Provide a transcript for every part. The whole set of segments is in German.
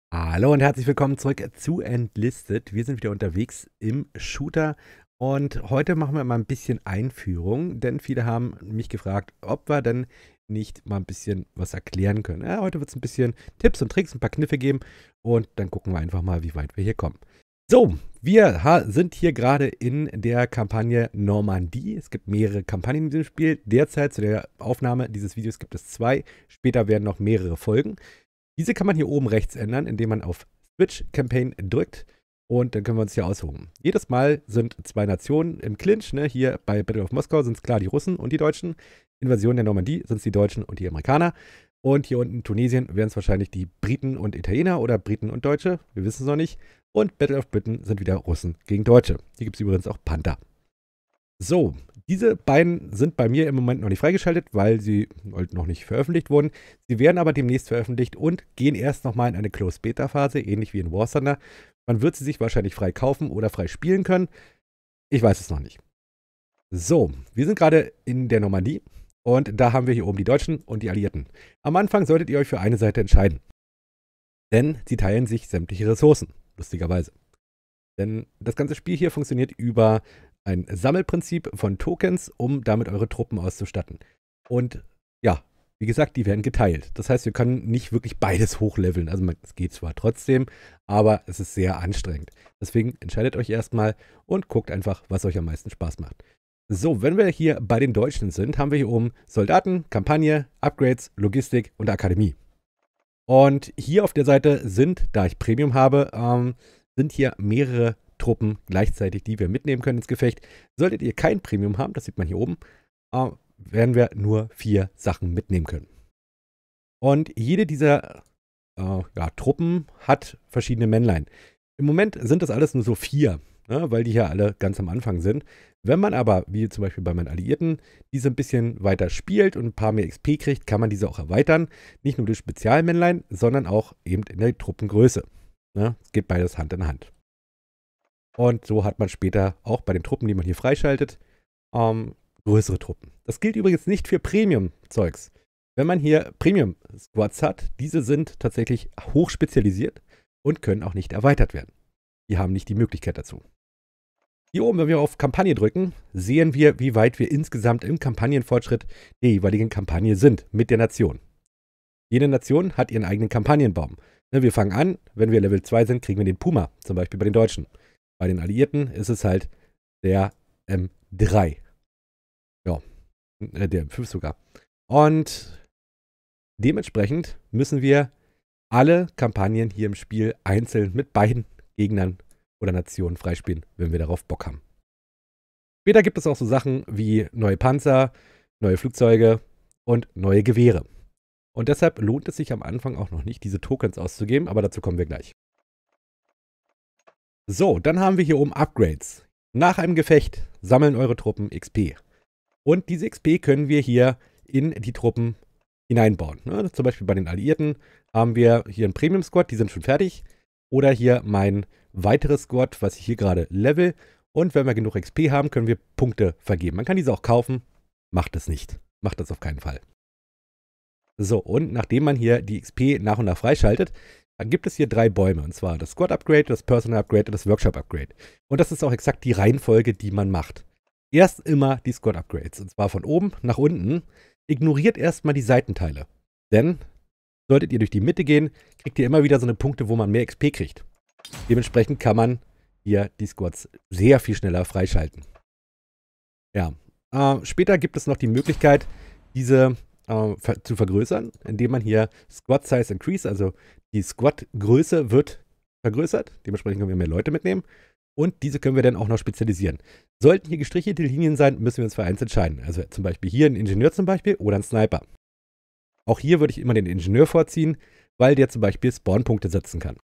Hallo und herzlich willkommen zurück zu Entlisted. Wir sind wieder unterwegs im Shooter und heute machen wir mal ein bisschen Einführung, denn viele haben mich gefragt, ob wir denn nicht mal ein bisschen was erklären können. Ja, heute wird es ein bisschen Tipps und Tricks, ein paar Kniffe geben und dann gucken wir einfach mal, wie weit wir hier kommen. So, wir sind hier gerade in der Kampagne Normandie. Es gibt mehrere Kampagnen in diesem Spiel. Derzeit zu der Aufnahme dieses Videos gibt es 2. Später werden noch mehrere folgen. Diese kann man hier oben rechts ändern, indem man auf Switch Campaign drückt und dann können wir uns hier aussuchen. Jedes Mal sind 2 Nationen im Clinch. Ne? Hier bei Battle of Moskau sind es klar die Russen und die Deutschen. Invasion der Normandie sind es die Deutschen und die Amerikaner. Und hier unten in Tunesien wären es wahrscheinlich die Briten und Italiener oder Briten und Deutsche. Wir wissen es noch nicht. Und Battle of Britain sind wieder Russen gegen Deutsche. Hier gibt es übrigens auch Panther. So, diese beiden sind bei mir im Moment noch nicht freigeschaltet, weil sie halt noch nicht veröffentlicht wurden. Sie werden aber demnächst veröffentlicht und gehen erst nochmal in eine Closed Beta Phase, ähnlich wie in War Thunder. Man wird sie sich wahrscheinlich frei kaufen oder frei spielen können. Ich weiß es noch nicht. So, wir sind gerade in der Normandie und da haben wir hier oben die Deutschen und die Alliierten. Am Anfang solltet ihr euch für eine Seite entscheiden, denn sie teilen sich sämtliche Ressourcen, lustigerweise. Denn das ganze Spiel hier funktioniert über ein Sammelprinzip von Tokens, um damit eure Truppen auszustatten. Und ja, wie gesagt, die werden geteilt. Das heißt, wir können nicht wirklich beides hochleveln. Also es geht zwar trotzdem, aber es ist sehr anstrengend. Deswegen entscheidet euch erstmal und guckt einfach, was euch am meisten Spaß macht. So, wenn wir hier bei den Deutschen sind, haben wir hier oben Soldaten, Kampagne, Upgrades, Logistik und Akademie. Und hier auf der Seite sind, da ich Premium habe, sind hier mehrere Truppen gleichzeitig, die wir mitnehmen können ins Gefecht. Solltet ihr kein Premium haben, das sieht man hier oben, werden wir nur 4 Sachen mitnehmen können. Und jede dieser Truppen hat verschiedene Männlein. Im Moment sind das alles nur so 4, ne, weil die hier alle ganz am Anfang sind. Wenn man aber, wie zum Beispiel bei meinen Alliierten, diese ein bisschen weiter spielt und ein paar mehr XP kriegt, kann man diese auch erweitern. Nicht nur durch Spezialmännlein, sondern auch eben in der Truppengröße. Ne? Es geht beides Hand in Hand. Und so hat man später auch bei den Truppen, die man hier freischaltet, größere Truppen. Das gilt übrigens nicht für Premium-Zeugs. Wenn man hier Premium-Squads hat, diese sind tatsächlich hochspezialisiert und können auch nicht erweitert werden. Die haben nicht die Möglichkeit dazu. Hier oben, wenn wir auf Kampagne drücken, sehen wir, wie weit wir insgesamt im Kampagnenfortschritt der jeweiligen Kampagne sind mit der Nation. Jede Nation hat ihren eigenen Kampagnenbaum. Wir fangen an, wenn wir Level 2 sind, kriegen wir den Puma, zum Beispiel bei den Deutschen. Bei den Alliierten ist es halt der M3. Ja, der M5 sogar. Und dementsprechend müssen wir alle Kampagnen hier im Spiel einzeln mit beiden Gegnern oder Nationen freispielen, wenn wir darauf Bock haben. Später gibt es auch so Sachen wie neue Panzer, neue Flugzeuge und neue Gewehre. Und deshalb lohnt es sich am Anfang auch noch nicht, diese Tokens auszugeben, aber dazu kommen wir gleich. So, dann haben wir hier oben Upgrades. Nach einem Gefecht sammeln eure Truppen XP. Und diese XP können wir hier in die Truppen hineinbauen. Ne? Zum Beispiel bei den Alliierten haben wir hier einen Premium-Squad, die sind schon fertig. Oder hier mein weiteres Squad, was ich hier gerade level. Und wenn wir genug XP haben, können wir Punkte vergeben. Man kann diese auch kaufen. Macht es nicht. Macht das auf keinen Fall. So, und nachdem man hier die XP nach und nach freischaltet, dann gibt es hier 3 Bäume. Und zwar das Squad-Upgrade, das Personal-Upgrade und das Workshop-Upgrade. Und das ist auch exakt die Reihenfolge, die man macht. Erst immer die Squad-Upgrades. Und zwar von oben nach unten. Ignoriert erstmal die Seitenteile. Denn solltet ihr durch die Mitte gehen, kriegt ihr immer wieder so eine Punkte, wo man mehr XP kriegt. Dementsprechend kann man hier die Squads sehr viel schneller freischalten. Ja. Später gibt es noch die Möglichkeit, diese zu vergrößern, indem man hier Squad Size Increase, also die Squad-Größe wird vergrößert. Dementsprechend können wir mehr Leute mitnehmen. Und diese können wir dann auch noch spezialisieren. Sollten hier gestrichelte Linien sein, müssen wir uns für eins entscheiden. Also zum Beispiel hier ein Ingenieur zum Beispiel oder ein Sniper. Auch hier würde ich immer den Ingenieur vorziehen, weil der zum Beispiel Spawnpunkte setzen kann.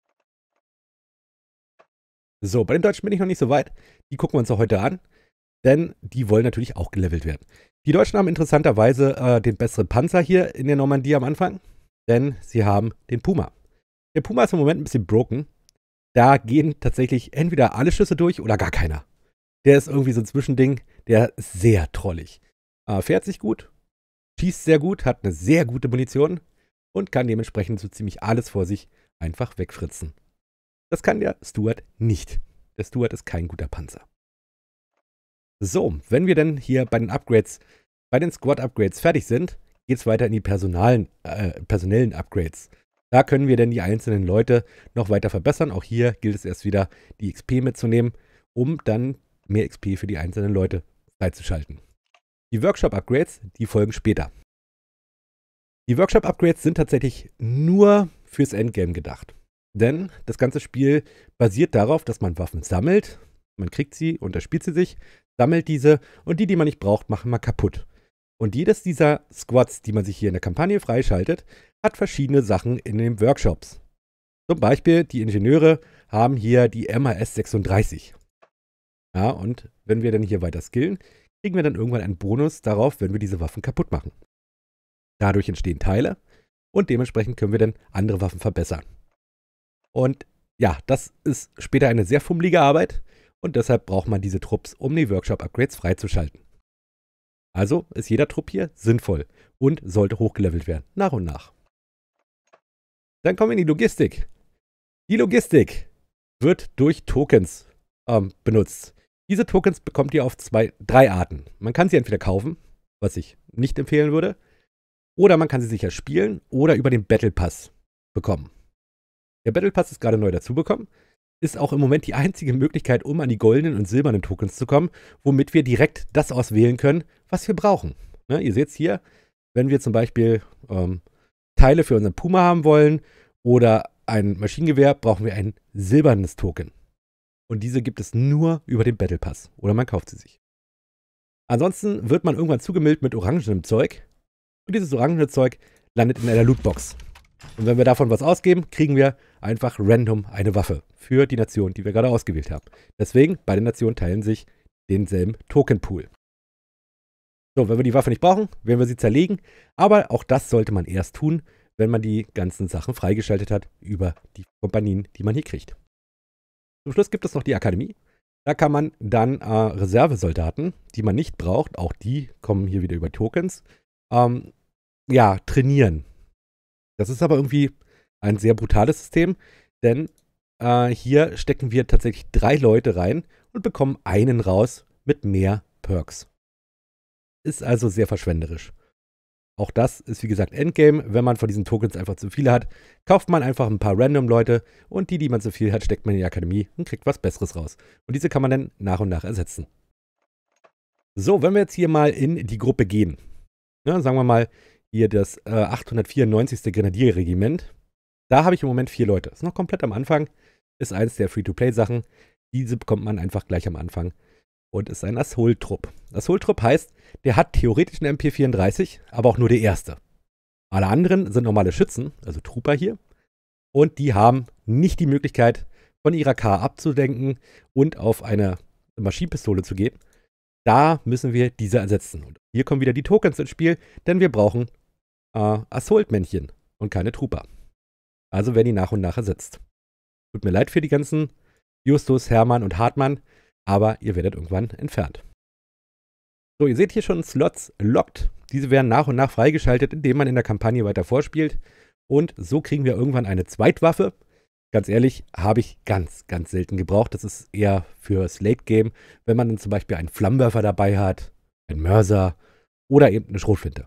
So, bei den Deutschen bin ich noch nicht so weit. Die gucken wir uns auch heute an, denn die wollen natürlich auch gelevelt werden. Die Deutschen haben interessanterweise den besseren Panzer hier in der Normandie am Anfang, denn sie haben den Puma. Der Puma ist im Moment ein bisschen broken. Da gehen tatsächlich entweder alle Schüsse durch oder gar keiner. Der ist irgendwie so ein Zwischending, der ist sehr trollig. Fährt sich gut, schießt sehr gut, hat eine sehr gute Munition und kann dementsprechend so ziemlich alles vor sich einfach wegfritzen. Das kann der Stuart nicht. Der Stuart ist kein guter Panzer. So, wenn wir dann hier bei den Upgrades, bei den Squad-Upgrades fertig sind, geht es weiter in die personellen Upgrades. Da können wir dann die einzelnen Leute noch weiter verbessern. Auch hier gilt es erst wieder, die XP mitzunehmen, um dann mehr XP für die einzelnen Leute freizuschalten. Die Workshop-Upgrades, die folgen später. Die Workshop-Upgrades sind tatsächlich nur fürs Endgame gedacht. Denn das ganze Spiel basiert darauf, dass man Waffen sammelt, man kriegt sie, unterspielt sie sich, sammelt diese und die man nicht braucht, machen wir kaputt. Und jedes dieser Squads, die man sich hier in der Kampagne freischaltet, hat verschiedene Sachen in den Workshops. Zum Beispiel, die Ingenieure haben hier die MAS 36. Ja, und wenn wir dann hier weiter skillen, kriegen wir dann irgendwann einen Bonus darauf, wenn wir diese Waffen kaputt machen. Dadurch entstehen Teile und dementsprechend können wir dann andere Waffen verbessern. Und ja, das ist später eine sehr fummelige Arbeit und deshalb braucht man diese Trupps, um die Workshop-Upgrades freizuschalten. Also ist jeder Trupp hier sinnvoll und sollte hochgelevelt werden, nach und nach. Dann kommen wir in die Logistik. Die Logistik wird durch Tokens benutzt. Diese Tokens bekommt ihr auf drei Arten. Man kann sie entweder kaufen, was ich nicht empfehlen würde, oder man kann sie sicher spielen oder über den Battle Pass bekommen. Der Battle Pass ist gerade neu dazugekommen, ist auch im Moment die einzige Möglichkeit, um an die goldenen und silbernen Tokens zu kommen, womit wir direkt das auswählen können, was wir brauchen. Ne, ihr seht es hier, wenn wir zum Beispiel Teile für unseren Puma haben wollen oder ein Maschinengewehr, brauchen wir ein silbernes Token. Und diese gibt es nur über den Battle Pass oder man kauft sie sich. Ansonsten wird man irgendwann zugemüllt mit orangenem Zeug und dieses orangene Zeug landet in einer Lootbox. Und wenn wir davon was ausgeben, kriegen wir einfach random eine Waffe für die Nation, die wir gerade ausgewählt haben. Deswegen, beide Nationen teilen sich denselben Tokenpool. So, wenn wir die Waffe nicht brauchen, werden wir sie zerlegen. Aber auch das sollte man erst tun, wenn man die ganzen Sachen freigeschaltet hat über die Kompanien, die man hier kriegt. Zum Schluss gibt es noch die Akademie. Da kann man dann Reservesoldaten, die man nicht braucht, auch die kommen hier wieder über Tokens, trainieren. Das ist aber irgendwie ein sehr brutales System, denn hier stecken wir tatsächlich 3 Leute rein und bekommen einen raus mit mehr Perks. Ist also sehr verschwenderisch. Auch das ist, wie gesagt, Endgame. Wenn man von diesen Tokens einfach zu viele hat, kauft man einfach ein paar random Leute und die man zu viel hat, steckt man in die Akademie und kriegt was Besseres raus. Und diese kann man dann nach und nach ersetzen. So, wenn wir jetzt hier mal in die Gruppe gehen, ne, sagen wir mal hier das 894. Grenadierregiment, da habe ich im Moment 4 Leute. Ist noch komplett am Anfang, ist eines der Free-to-Play-Sachen. Diese bekommt man einfach gleich am Anfang. Und ist ein Assault-Trupp. Assault-Trupp heißt, der hat theoretisch eine MP34, aber auch nur der erste. Alle anderen sind normale Schützen, also Trooper hier. Und die haben nicht die Möglichkeit, von ihrer K abzudenken und auf eine Maschinenpistole zu gehen. Da müssen wir diese ersetzen. Und hier kommen wieder die Tokens ins Spiel, denn wir brauchen Assault-Männchen und keine Trooper. Also werden die nach und nach ersetzt. Tut mir leid für die ganzen Justus, Hermann und Hartmann, aber ihr werdet irgendwann entfernt. So, ihr seht hier schon Slots locked. Diese werden nach und nach freigeschaltet, indem man in der Kampagne weiter vorspielt. Und so kriegen wir irgendwann eine Zweitwaffe. Ganz ehrlich, habe ich ganz, ganz selten gebraucht. Das ist eher fürs Late Game, wenn man dann zum Beispiel einen Flammenwerfer dabei hat, einen Mörser oder eben eine Schrotflinte.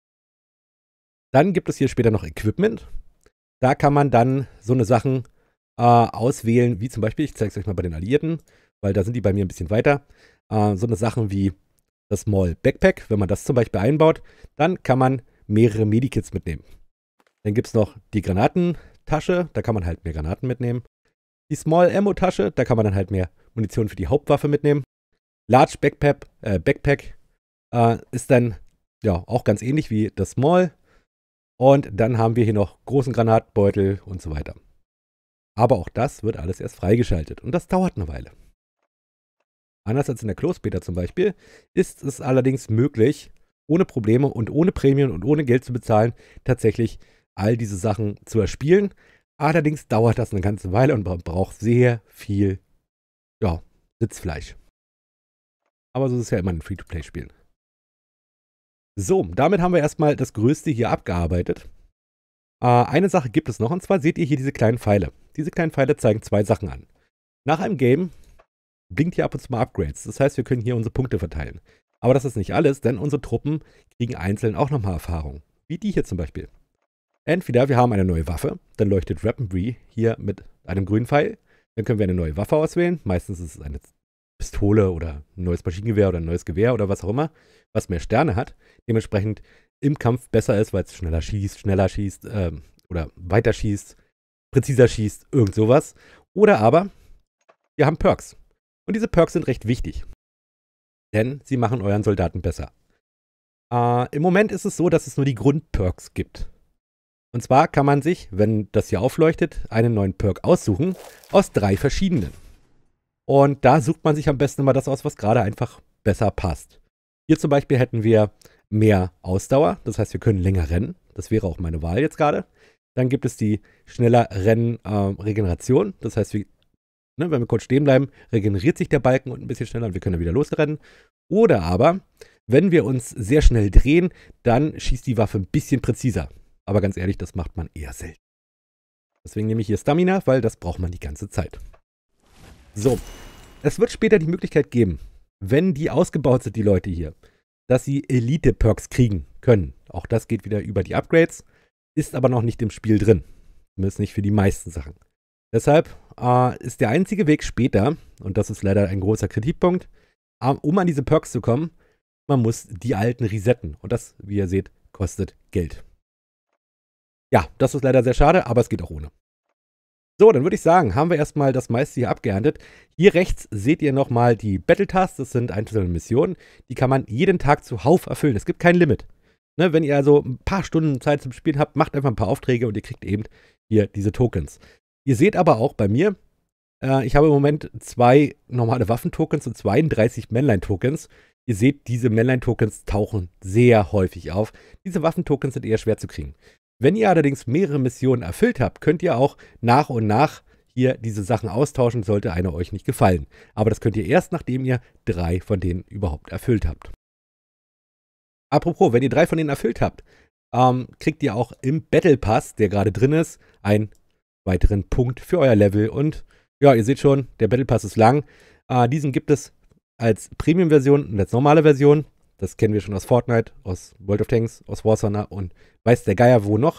Dann gibt es hier später noch Equipment. Da kann man dann so eine Sachen auswählen, wie zum Beispiel, ich zeige es euch mal bei den Alliierten, weil da sind die bei mir ein bisschen weiter. So eine Sachen wie das Small Backpack, wenn man das zum Beispiel einbaut, dann kann man mehrere Medikits mitnehmen. Dann gibt es noch die Granatentasche, da kann man halt mehr Granaten mitnehmen. Die Small Ammo Tasche, da kann man dann halt mehr Munition für die Hauptwaffe mitnehmen. Large Backpack ist dann ja auch ganz ähnlich wie das Small. Und dann haben wir hier noch großen Granatbeutel und so weiter. Aber auch das wird alles erst freigeschaltet und das dauert eine Weile. Anders als in der Closed Beta zum Beispiel, ist es allerdings möglich, ohne Probleme und ohne Prämien und ohne Geld zu bezahlen, tatsächlich all diese Sachen zu erspielen. Allerdings dauert das eine ganze Weile und man braucht sehr viel Sitzfleisch. Aber so ist es ja immer in Free-to-Play-Spielen. So, damit haben wir erstmal das Größte hier abgearbeitet. Eine Sache gibt es noch, und zwar seht ihr hier diese kleinen Pfeile. Diese kleinen Pfeile zeigen zwei Sachen an. Nach einem Game blinkt hier ab und zu mal Upgrades. Das heißt, wir können hier unsere Punkte verteilen. Aber das ist nicht alles, denn unsere Truppen kriegen einzeln auch nochmal Erfahrung. Wie die hier zum Beispiel. Entweder wir haben eine neue Waffe, dann leuchtet Weaponry hier mit einem grünen Pfeil. Dann können wir eine neue Waffe auswählen. Meistens ist es eine Pistole oder ein neues Maschinengewehr oder ein neues Gewehr oder was auch immer, was mehr Sterne hat. Dementsprechend im Kampf besser ist, weil es schneller schießt oder weiter schießt, präziser schießt, irgend sowas. Oder aber wir haben Perks. Und diese Perks sind recht wichtig, denn sie machen euren Soldaten besser. Im Moment ist es so, dass es nur die Grundperks gibt. Und zwar kann man sich, wenn das hier aufleuchtet, einen neuen Perk aussuchen aus 3 verschiedenen. Und da sucht man sich am besten immer das aus, was gerade einfach besser passt. Hier zum Beispiel hätten wir mehr Ausdauer, das heißt, wir können länger rennen. Das wäre auch meine Wahl jetzt gerade. Dann gibt es die schneller Rennen-Regeneration, das heißt, wenn wir kurz stehen bleiben, regeneriert sich der Balken und ein bisschen schneller und wir können dann wieder losrennen. Oder aber, wenn wir uns sehr schnell drehen, dann schießt die Waffe ein bisschen präziser. Aber ganz ehrlich, das macht man eher selten. Deswegen nehme ich hier Stamina, weil das braucht man die ganze Zeit. So, es wird später die Möglichkeit geben, wenn die ausgebaut sind, die Leute hier, dass sie Elite-Perks kriegen können. Auch das geht wieder über die Upgrades, ist aber noch nicht im Spiel drin. Zumindest nicht für die meisten Sachen. Deshalb ist der einzige Weg später, und das ist leider ein großer Kritikpunkt, um an diese Perks zu kommen, man muss die alten resetten. Und das, wie ihr seht, kostet Geld. Ja, das ist leider sehr schade, aber es geht auch ohne. So, dann würde ich sagen, haben wir erstmal das meiste hier abgeerntet. Hier rechts seht ihr nochmal die Battle Tasks. Das sind einzelne Missionen. Die kann man jeden Tag zuhauf erfüllen. Es gibt kein Limit. Ne, wenn ihr also ein paar Stunden Zeit zum Spielen habt, macht einfach ein paar Aufträge und ihr kriegt eben hier diese Tokens. Ihr seht aber auch bei mir, ich habe im Moment 2 normale Waffentokens und 32 Männlein-Tokens. Ihr seht, diese Männlein-Tokens tauchen sehr häufig auf. Diese Waffentokens sind eher schwer zu kriegen. Wenn ihr allerdings mehrere Missionen erfüllt habt, könnt ihr auch nach und nach hier diese Sachen austauschen, sollte eine euch nicht gefallen. Aber das könnt ihr erst, nachdem ihr 3 von denen überhaupt erfüllt habt. Apropos, wenn ihr 3 von denen erfüllt habt, kriegt ihr auch im Battle Pass, der gerade drin ist, einen weiteren Punkt für euer Level. Und ja, ihr seht schon, der Battle Pass ist lang. Diesen gibt es als Premium-Version und als normale Version. Das kennen wir schon aus Fortnite, aus World of Tanks, aus War Thunder und weiß der Geier wo noch.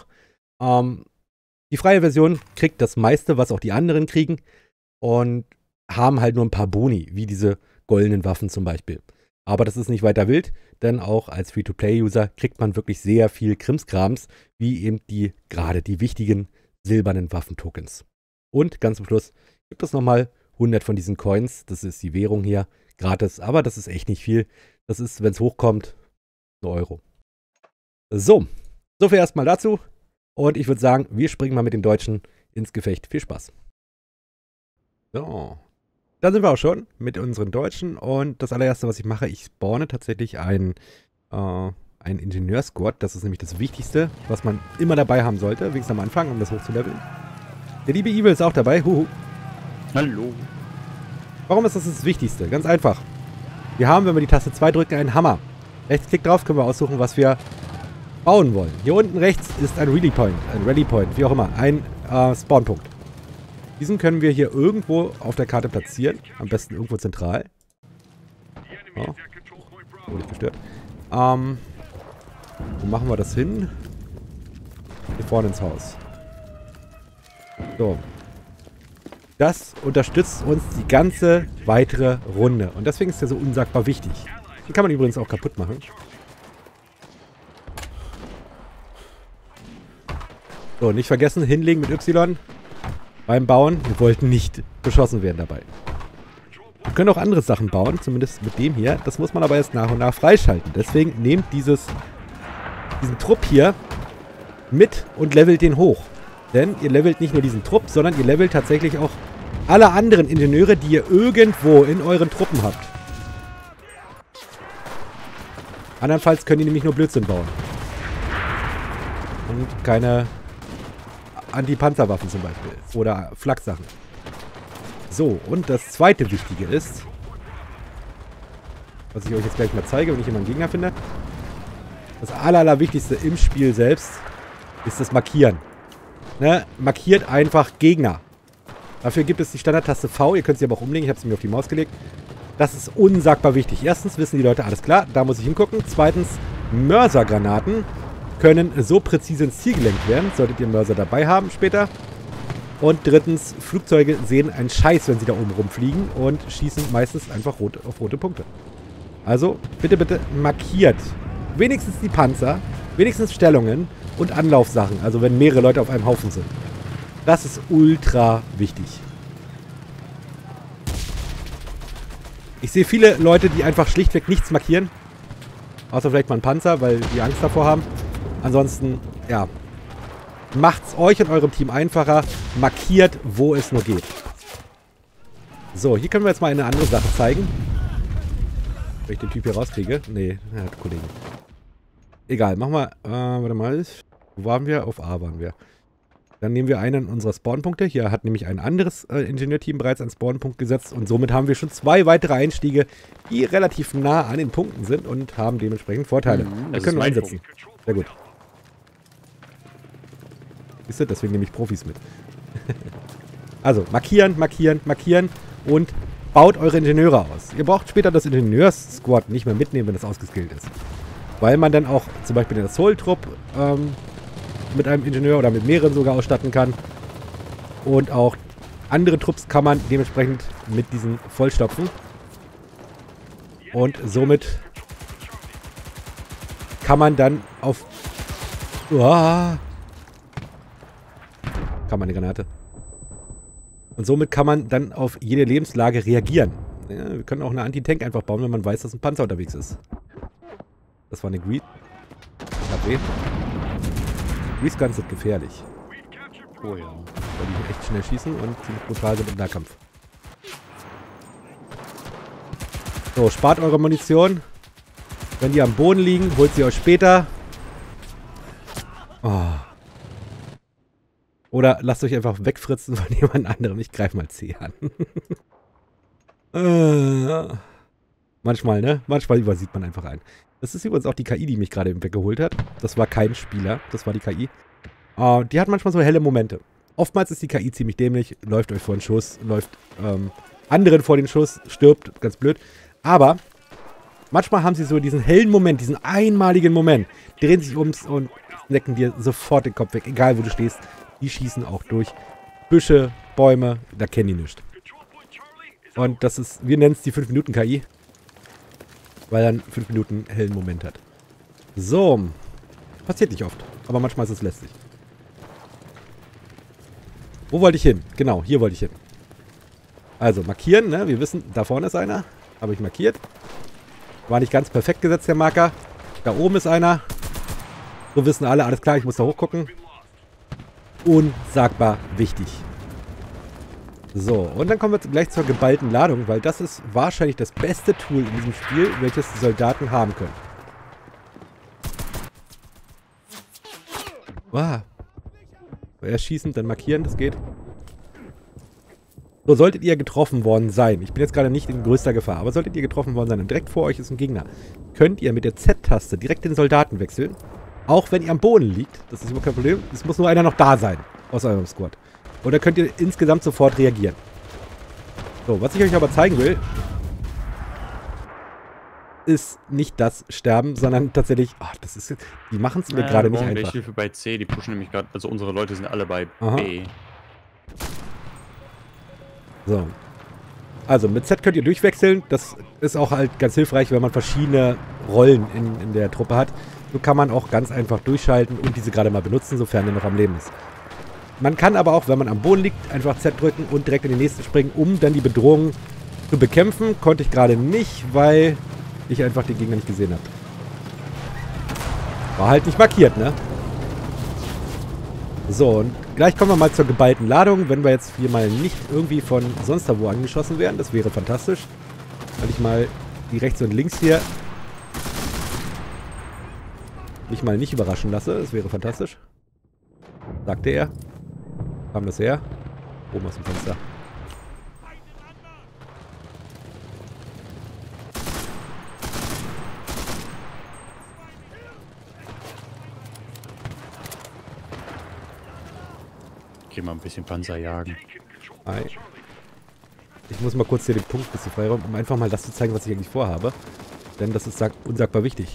Die freie Version kriegt das meiste, was auch die anderen kriegen. Und haben halt nur ein paar Boni, wie diese goldenen Waffen zum Beispiel. Aber das ist nicht weiter wild, denn auch als Free-to-Play-User kriegt man wirklich sehr viel Krimskrams, wie eben gerade die wichtigen silbernen Waffentokens. Und ganz zum Schluss gibt es nochmal 100 von diesen Coins. Das ist die Währung hier, gratis, aber das ist echt nicht viel. Das ist, wenn es hochkommt, 1 Euro. So viel erstmal dazu. Und ich würde sagen, wir springen mal mit den Deutschen ins Gefecht. Viel Spaß. So, da sind wir auch schon mit unseren Deutschen. Und das allererste, was ich mache, ich spawne tatsächlich einen Ingenieursquad. Das ist nämlich das Wichtigste, was man immer dabei haben sollte, wenigstens am Anfang, um das hochzuleveln. Der liebe Evil ist auch dabei. Huhu. Hallo. Warum ist das das Wichtigste? Ganz einfach. Wir haben, wenn wir die Taste 2 drücken, einen Hammer. Rechtsklick drauf, können wir aussuchen, was wir bauen wollen. Hier unten rechts ist ein Rally Point, wie auch immer, ein Spawnpunkt. Diesen können wir hier irgendwo auf der Karte platzieren. Am besten irgendwo zentral. Oh. Wurde ich gestört. Wo machen wir das hin? Hier vorne ins Haus. So. Das unterstützt uns die ganze weitere Runde. Und deswegen ist der so unsagbar wichtig. Den kann man übrigens auch kaputt machen. So, nicht vergessen, hinlegen mit Y beim Bauen. Wir wollten nicht beschossen werden dabei. Wir können auch andere Sachen bauen, zumindest mit dem hier. Das muss man aber erst nach und nach freischalten. Deswegen nehmt diesen Trupp hier mit und levelt den hoch. Denn ihr levelt nicht nur diesen Trupp, sondern ihr levelt tatsächlich auch alle anderen Ingenieure, die ihr irgendwo in euren Truppen habt. Andernfalls können die nämlich nur Blödsinn bauen. Und keine Anti-Panzerwaffen zum Beispiel. Oder Flaksachen. So, und das zweite Wichtige ist, was ich euch jetzt gleich mal zeige, wenn ich hier mal einen Gegner finde. Das Allerwichtigste im Spiel selbst ist das Markieren. Ne? Markiert einfach Gegner. Dafür gibt es die Standardtaste V. Ihr könnt sie aber auch umlegen. Ich habe sie mir auf die Maus gelegt. Das ist unsagbar wichtig. Erstens wissen die Leute, alles klar, da muss ich hingucken. Zweitens, Mörsergranaten können so präzise ins Ziel gelenkt werden. Solltet ihr Mörser dabei haben später. Und drittens, Flugzeuge sehen einen Scheiß, wenn sie da oben rumfliegen und schießen meistens einfach auf rote Punkte. Also, bitte, bitte markiert. Wenigstens die Panzer, wenigstens Stellungen und Anlaufsachen. Also, wenn mehrere Leute auf einem Haufen sind. Das ist ultra wichtig. Ich sehe viele Leute, die einfach schlichtweg nichts markieren. Außer vielleicht mal einen Panzer, weil die Angst davor haben. Ansonsten, ja. Macht's euch und eurem Team einfacher. Markiert, wo es nur geht. So, hier können wir jetzt mal eine andere Sache zeigen. Wenn ich den Typ hier rauskriege. Nee, er hat Kollegen. Egal, machen wir. Warte mal. Wo waren wir? Auf A waren wir. Dann nehmen wir einen unserer Spawnpunkte. Hier hat nämlich ein anderes Ingenieurteam bereits einen Spawnpunkt gesetzt. Und somit haben wir schon 2 weitere Einstiege, die relativ nah an den Punkten sind und haben dementsprechend Vorteile. Da können wir einsetzen. Sehr gut. Siehst du, deswegen nehme ich Profis mit. Also, markieren, markieren, markieren und baut eure Ingenieure aus. Ihr braucht später das Ingenieurs-Squad nicht mehr mitnehmen, wenn das ausgeskillt ist. Weil man dann auch zum Beispiel den Assault-Trupp mit einem Ingenieur oder mit mehreren sogar ausstatten kann. Und auch andere Trupps kann man dementsprechend mit diesen vollstopfen. Und somit kann man dann auf... Kam eine Granate. Und somit kann man dann auf jede Lebenslage reagieren. Ja, wir können auch eine Anti-Tank einfach bauen, wenn man weiß, dass ein Panzer unterwegs ist. Das war eine Grease. KW. Grease Guns sind gefährlich. Oh ja. Weil die echt schnell schießen und ziemlich brutal sind im Nahkampf. So, spart eure Munition. Wenn die am Boden liegen, holt sie euch später. Oh. Oder lasst euch einfach wegfritzen von jemand anderem. Ich greife mal C an. Manchmal, ne? Manchmal übersieht man einfach einen. Das ist übrigens auch die KI, die mich gerade eben weggeholt hat. Das war kein Spieler, das war die KI. Die hat manchmal so helle Momente. Oftmals ist die KI ziemlich dämlich, läuft euch vor den Schuss, läuft anderen vor den Schuss, stirbt, ganz blöd. Aber manchmal haben sie so diesen hellen Moment, diesen einmaligen Moment, drehen sich ums und necken dir sofort den Kopf weg, egal wo du stehst. Die schießen auch durch Büsche, Bäume, da kennen die nichts. Und das ist, wir nennen es die 5-Minuten-KI. Weil er einen 5 Minuten hellen Moment hat. So. Passiert nicht oft. Aber manchmal ist es lästig. Wo wollte ich hin? Genau, hier wollte ich hin. Also, markieren, ne? Wir wissen, da vorne ist einer. Habe ich markiert. War nicht ganz perfekt gesetzt, der Marker. Da oben ist einer. So wissen alle, alles klar, ich muss da hochgucken. Unsagbar wichtig. So, und dann kommen wir gleich zur geballten Ladung, weil das ist wahrscheinlich das beste Tool in diesem Spiel, welches die Soldaten haben können. Wow. Erst schießen, dann markieren, das geht. So, solltet ihr getroffen worden sein, ich bin jetzt gerade nicht in größter Gefahr, aber solltet ihr getroffen worden sein und direkt vor euch ist ein Gegner, könnt ihr mit der Z-Taste direkt den Soldaten wechseln. Auch wenn ihr am Boden liegt, das ist überhaupt kein Problem. Es muss nur einer noch da sein aus eurem Squad. Oder könnt ihr insgesamt sofort reagieren. So, was ich euch aber zeigen will, ist nicht das Sterben, sondern tatsächlich, ach, das ist, die machen es mir gerade nicht einfach. Ich bei C, die pushen nämlich gerade, also unsere Leute sind alle bei Aha. B. So. Also, mit Z könnt ihr durchwechseln. Das ist auch halt ganz hilfreich, wenn man verschiedene Rollen in der Truppe hat. So kann man auch ganz einfach durchschalten und diese gerade mal benutzen, sofern er noch am Leben ist. Man kann aber auch, wenn man am Boden liegt, einfach Z drücken und direkt in den nächsten springen, um dann die Bedrohung zu bekämpfen. Konnte ich gerade nicht, weil ich einfach den Gegner nicht gesehen habe. War halt nicht markiert, ne? So, und gleich kommen wir mal zur geballten Ladung. Wenn wir jetzt hier mal nicht irgendwie von sonst wo angeschossen werden, das wäre fantastisch. Weil ich mal die rechts und links hier mich mal nicht überraschen lasse. Das wäre fantastisch. Sagte er. Kam das her? Oben aus dem Fenster. geh mal ein bisschen Panzer jagen. Hi. Ich muss mal kurz hier den Punkt ein bisschen freiräumen, um einfach mal das zu zeigen, was ich eigentlich vorhabe. Denn das ist unsagbar wichtig.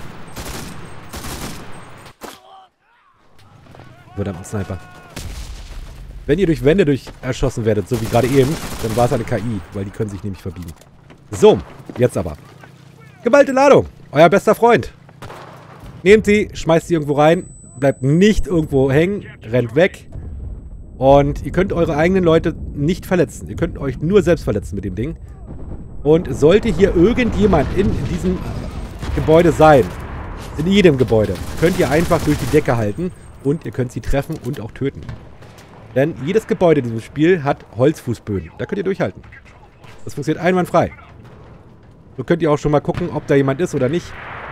Verdammt, Sniper. Wenn ihr durch Wände erschossen werdet, so wie gerade eben, dann war es eine KI, weil die können sich nämlich verbiegen. So, jetzt aber. Geballte Ladung. Euer bester Freund. Nehmt sie, schmeißt sie irgendwo rein, bleibt nicht irgendwo hängen, rennt weg. Und ihr könnt eure eigenen Leute nicht verletzen. Ihr könnt euch nur selbst verletzen mit dem Ding. Und sollte hier irgendjemand in diesem Gebäude sein, in jedem Gebäude, könnt ihr einfach durch die Decke halten und ihr könnt sie treffen und auch töten. Denn jedes Gebäude in diesem Spiel hat Holzfußböden. Da könnt ihr durchhalten. Das funktioniert einwandfrei. So könnt ihr auch schon mal gucken, ob da jemand ist oder nicht.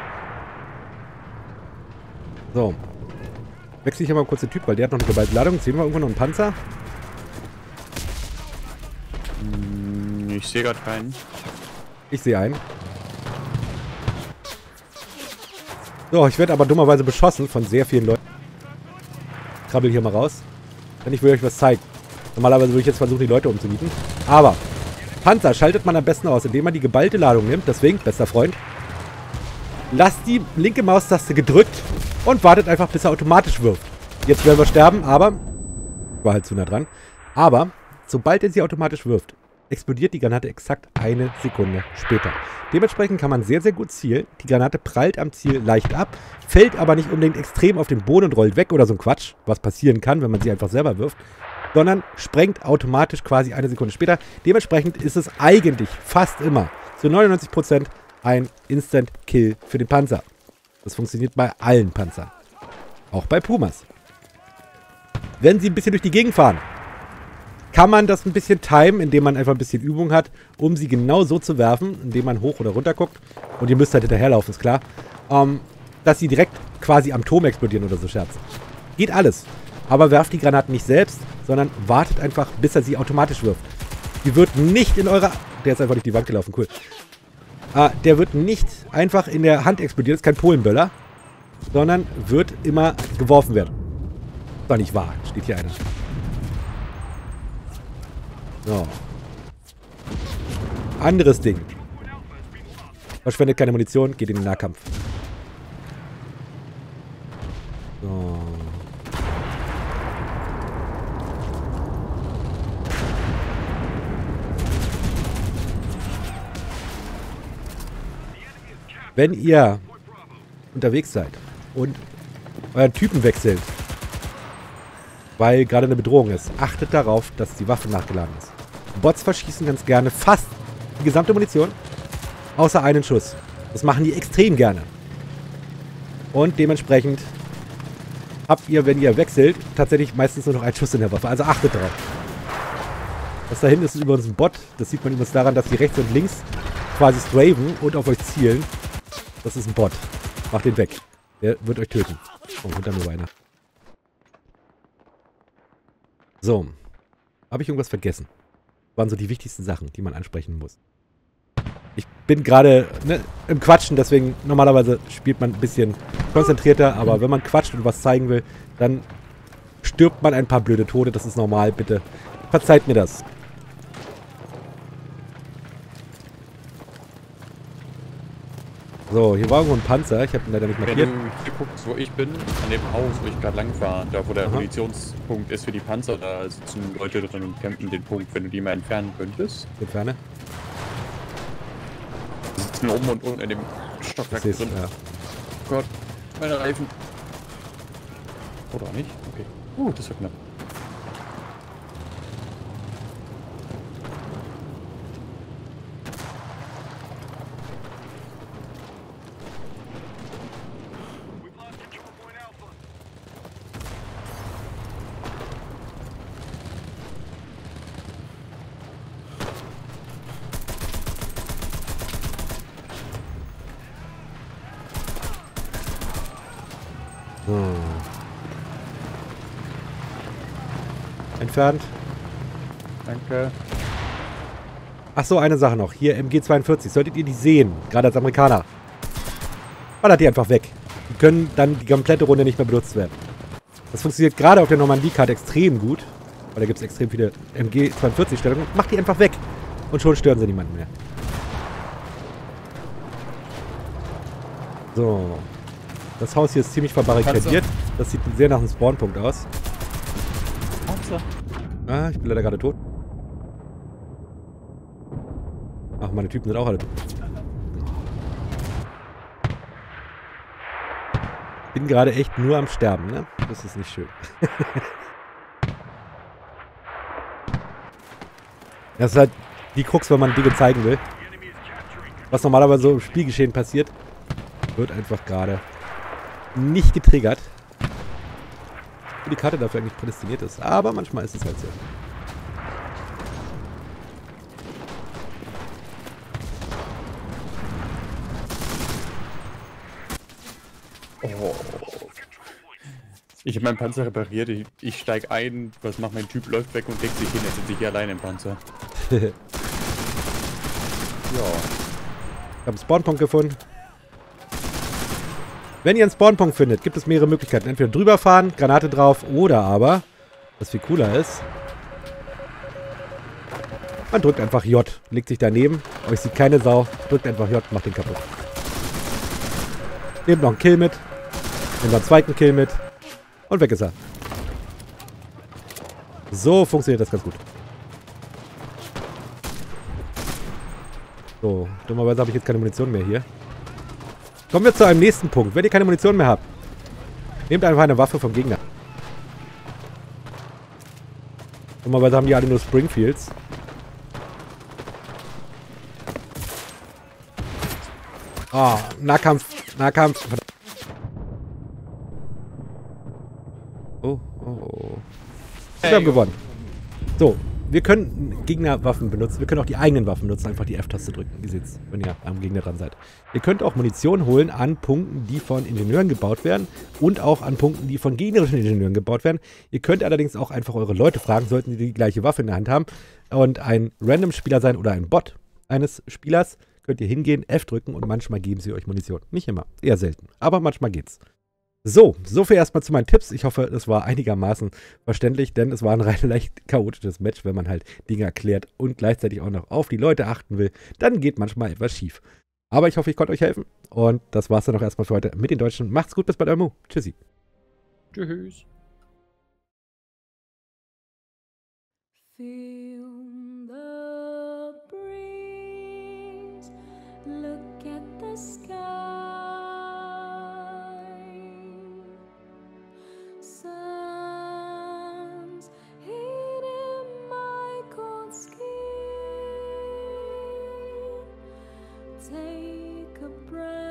So. Wechsle ich hier mal kurz den Typ, weil der hat noch eine geballte Ladung. Sehen wir irgendwo noch einen Panzer? Ich sehe gerade keinen. Ich sehe einen. So, ich werde aber dummerweise beschossen von sehr vielen Leuten. Krabbel hier mal raus. Denn ich will euch was zeigen. Normalerweise würde ich jetzt versuchen, die Leute umzunieten. Aber Panzer schaltet man am besten aus, indem man die geballte Ladung nimmt. Deswegen, bester Freund, lasst die linke Maustaste gedrückt und wartet einfach, bis er automatisch wirft. Jetzt werden wir sterben, aber ich war halt zu nah dran. Aber sobald er sie automatisch wirft, explodiert die Granate exakt eine Sekunde später. Dementsprechend kann man sehr, sehr gut zielen. Die Granate prallt am Ziel leicht ab, fällt aber nicht unbedingt extrem auf den Boden und rollt weg oder so ein Quatsch, was passieren kann, wenn man sie einfach selber wirft, sondern sprengt automatisch quasi eine Sekunde später. Dementsprechend ist es eigentlich fast immer zu 99% ein Instant-Kill für den Panzer. Das funktioniert bei allen Panzern. Auch bei Pumas. Wenn sie ein bisschen durch die Gegend fahren, kann man das ein bisschen timen, indem man einfach ein bisschen Übung hat, um sie genau so zu werfen, indem man hoch oder runter guckt. Und ihr müsst halt hinterherlaufen, ist klar. Dass sie direkt quasi am Turm explodieren oder so, Scherz. Geht alles. Aber werft die Granaten nicht selbst, sondern wartet einfach, bis er sie automatisch wirft. Die wird nicht in eurer... Der ist einfach durch die Wand gelaufen, cool. Der wird nicht einfach in der Hand explodieren, das ist kein Polenböller, sondern wird immer geworfen werden. Doch nicht wahr, steht hier einer. So. Anderes Ding. Verschwendet keine Munition, geht in den Nahkampf. So. Wenn ihr unterwegs seid und euren Typen wechselt, weil gerade eine Bedrohung ist, achtet darauf, dass die Waffe nachgeladen ist. Bots verschießen ganz gerne fast die gesamte Munition, außer einen Schuss. Das machen die extrem gerne. Und dementsprechend habt ihr, wenn ihr wechselt, tatsächlich meistens nur noch einen Schuss in der Waffe. Also achtet darauf. Das da hinten ist übrigens ein Bot. Das sieht man übrigens daran, dass die rechts und links quasi straven und auf euch zielen. Das ist ein Bot. Macht den weg. Der wird euch töten. Oh, hinter mir einer. So. Habe ich irgendwas vergessen? Das waren so die wichtigsten Sachen, die man ansprechen muss. Ich bin gerade im Quatschen, deswegen normalerweise spielt man ein bisschen konzentrierter, aber wenn man quatscht und was zeigen will, dann stirbt man ein paar blöde Tode. Das ist normal, bitte. Verzeiht mir das. So, hier war irgendwo ein Panzer. Ich habe ihn leider nicht markiert. Wenn du guckst, wo ich bin, an dem Haus, wo ich gerade lang war, da wo der Munitionspunkt ist für die Panzer, da sitzen Leute drin und campen den Punkt, wenn du die mal entfernen könntest. Entferne. Die sitzen oben und unten in dem Stockwerk drin. Ja. Oh Gott, meine Reifen. Oder auch nicht? Okay. Das war knapp. Entfernt. Danke. Achso, eine Sache noch. Hier MG42. Solltet ihr die sehen, gerade als Amerikaner, ballert die einfach weg. Die können dann die komplette Runde nicht mehr benutzt werden. Das funktioniert gerade auf der Normandie-Karte extrem gut. Weil da gibt es extrem viele MG-42-Stellungen. Macht die einfach weg. Und schon stören sie niemanden mehr. So. Das Haus hier ist ziemlich verbarrikadiert. Das sieht sehr nach einem Spawnpunkt aus. Ah, ich bin leider gerade tot. Ach, meine Typen sind auch alle tot. Ich bin gerade echt nur am Sterben, ne? Das ist nicht schön. Das ist halt die Krux, wenn man Dinge zeigen will. Was normalerweise so im Spielgeschehen passiert, wird einfach gerade nicht getriggert. Wie die Karte dafür eigentlich prädestiniert ist. Aber manchmal ist es halt so. Oh. Ich habe meinen Panzer repariert, ich steige ein, was macht mein Typ, läuft weg und deckt sich hin, jetzt sitze ich hier alleine im Panzer. Ja. Ich habe einen Spawnpunkt gefunden. Wenn ihr einen Spawnpunkt findet, gibt es mehrere Möglichkeiten. Entweder drüber fahren, Granate drauf, oder aber, was viel cooler ist, man drückt einfach J, legt sich daneben, euch sieht keine Sau, drückt einfach J, macht den kaputt. Nehmt noch einen Kill mit, nehmt noch einen zweiten Kill mit und weg ist er. So funktioniert das ganz gut. So, dummerweise habe ich jetzt keine Munition mehr hier. Kommen wir zu einem nächsten Punkt. Wenn ihr keine Munition mehr habt, nehmt einfach eine Waffe vom Gegner. Dummerweise haben die alle nur Springfields. Ah, Nahkampf, Nahkampf. Oh, oh, oh. Wir haben gewonnen. So, wir können Gegnerwaffen benutzen. Wir können auch die eigenen Waffen benutzen. Einfach die F-Taste drücken. Ihr seht's, wenn ihr am Gegner dran seid. Ihr könnt auch Munition holen an Punkten, die von Ingenieuren gebaut werden. Und auch an Punkten, die von gegnerischen Ingenieuren gebaut werden. Ihr könnt allerdings auch einfach eure Leute fragen, sollten sie die gleiche Waffe in der Hand haben. Und ein Random-Spieler sein oder ein Bot eines Spielers, könnt ihr hingehen, F drücken und manchmal geben sie euch Munition. Nicht immer, eher selten. Aber manchmal geht's. So viel erstmal zu meinen Tipps. Ich hoffe, es war einigermaßen verständlich, denn es war ein rein leicht chaotisches Match. Wenn man halt Dinge erklärt und gleichzeitig auch noch auf die Leute achten will, dann geht manchmal etwas schief. Aber ich hoffe, ich konnte euch helfen. Und das war's dann auch erstmal für heute mit den Deutschen. Macht's gut, bis bald, euer Mo. Tschüssi. Tschüss. Feel the breeze, look at the sky. Sun's hitting my cold skin. Take a breath.